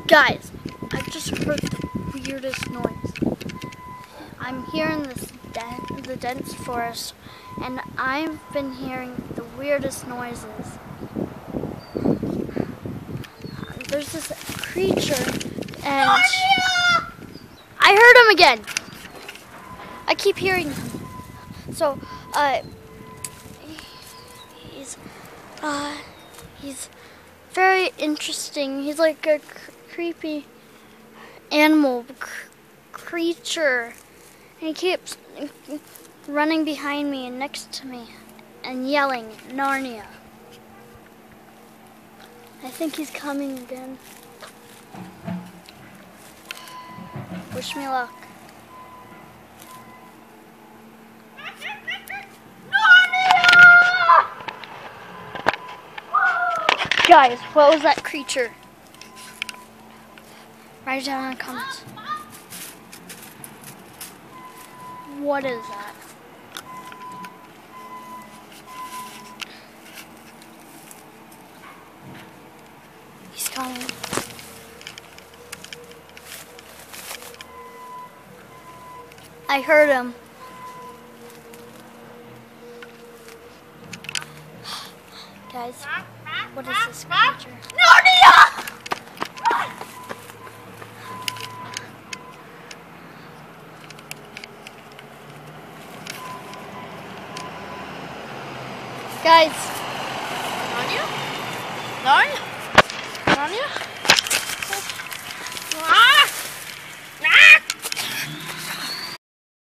Guys, I just heard the weirdest noise. I'm here in the dense forest, and I've been hearing the weirdest noises. There's this creature, and I heard him again. I keep hearing him. So, he's very interesting. He's like a creepy animal creature. And he keeps running behind me and next to me and yelling, Narnia. I think he's coming again. Wish me luck. Guys, what was that creature? Write it down in the comments. What is that? He's coming. I heard him. Guys, what is this creature? Narnia! Guys. Narnia? Narnia?